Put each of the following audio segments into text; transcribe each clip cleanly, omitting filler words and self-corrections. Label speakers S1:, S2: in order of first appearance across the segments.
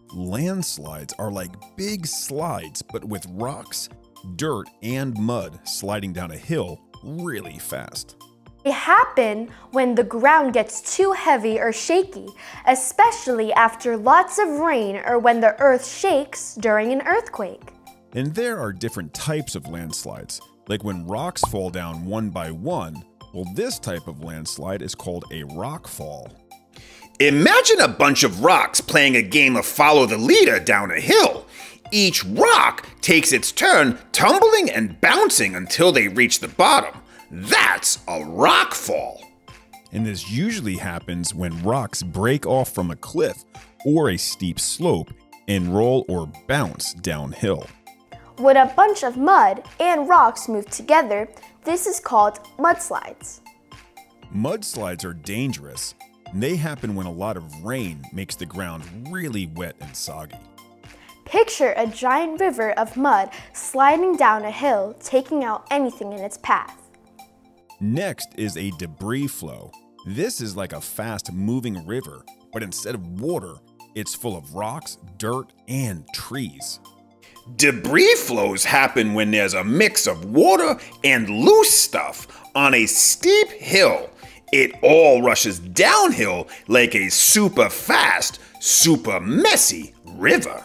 S1: Landslides are like big slides, but with rocks, dirt, and mud sliding down a hill really fast.
S2: They happen when the ground gets too heavy or shaky, especially after lots of rain or when the earth shakes during an earthquake.
S1: And there are different types of landslides, like when rocks fall down one by one. Well, this type of landslide is called a rock fall.
S3: Imagine a bunch of rocks playing a game of follow the leader down a hill. Each rock takes its turn tumbling and bouncing until they reach the bottom. That's a rock fall.
S1: And this usually happens when rocks break off from a cliff or a steep slope and roll or bounce downhill.
S2: When a bunch of mud and rocks move together, this is called mudslides.
S1: Mudslides are dangerous. And they happen when a lot of rain makes the ground really wet and soggy.
S2: Picture a giant river of mud sliding down a hill, taking out anything in its path.
S1: Next is a debris flow. This is like a fast-moving river, but instead of water, it's full of rocks, dirt, and trees.
S3: Debris flows happen when there's a mix of water and loose stuff on a steep hill. It all rushes downhill like a super fast, super messy river.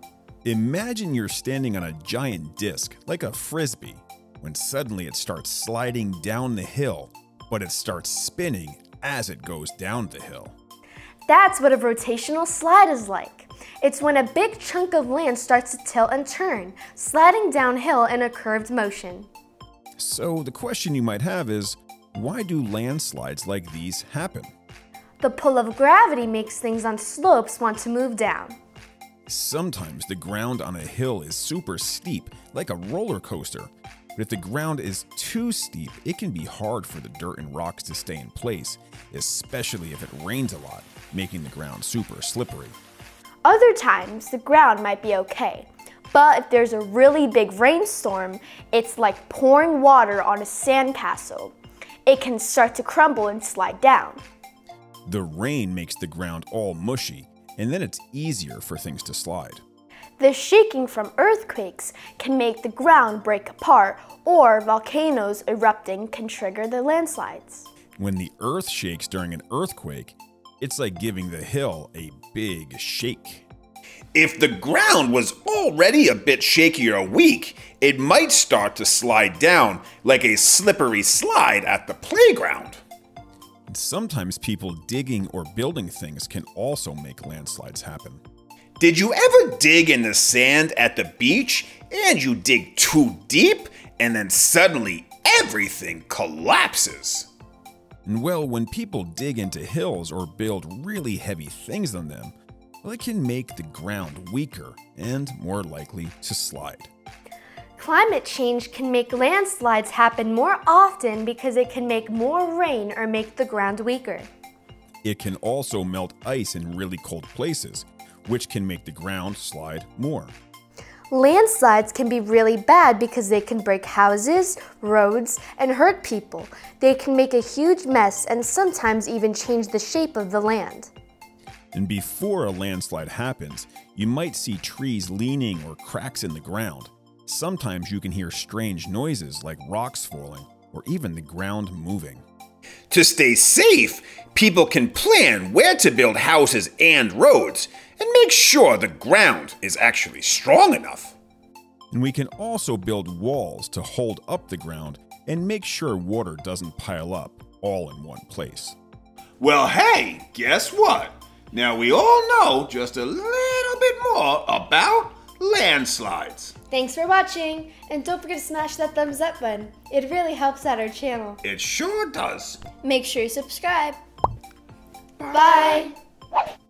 S1: Imagine you're standing on a giant disc, like a frisbee, when suddenly it starts sliding down the hill, but it starts spinning as it goes down the hill.
S2: That's what a rotational slide is like. It's when a big chunk of land starts to tilt and turn, sliding downhill in a curved motion.
S1: So the question you might have is, why do landslides like these happen?
S2: The pull of gravity makes things on slopes want to move down.
S1: Sometimes the ground on a hill is super steep, like a roller coaster. But if the ground is too steep, it can be hard for the dirt and rocks to stay in place, especially if it rains a lot, making the ground super slippery.
S2: Other times, the ground might be okay. But if there's a really big rainstorm, it's like pouring water on a sandcastle. It can start to crumble and slide down.
S1: The rain makes the ground all mushy, and then it's easier for things to slide.
S2: The shaking from earthquakes can make the ground break apart, or volcanoes erupting can trigger the landslides.
S1: When the earth shakes during an earthquake, it's like giving the hill a big shake.
S3: If the ground was already a bit shaky or weak, it might start to slide down like a slippery slide at the playground.
S1: And sometimes people digging or building things can also make landslides happen.
S3: Did you ever dig in the sand at the beach and you dig too deep and then suddenly everything collapses?
S1: And well, when people dig into hills or build really heavy things on them, well, it can make the ground weaker and more likely to slide.
S2: Climate change can make landslides happen more often because it can make more rain or make the ground weaker.
S1: It can also melt ice in really cold places, which can make the ground slide more.
S2: Landslides can be really bad because they can break houses, roads, and hurt people. They can make a huge mess and sometimes even change the shape of the land.
S1: And before a landslide happens, you might see trees leaning or cracks in the ground. Sometimes you can hear strange noises like rocks falling or even the ground moving.
S3: To stay safe, people can plan where to build houses and roads and make sure the ground is actually strong enough.
S1: And we can also build walls to hold up the ground and make sure water doesn't pile up all in one place.
S3: Well, hey, guess what? Now we all know just a little bit more about landslides.
S2: Thanks for watching, and don't forget to smash that thumbs up button. It really helps out our channel.
S3: It sure does.
S2: Make sure you subscribe. Bye.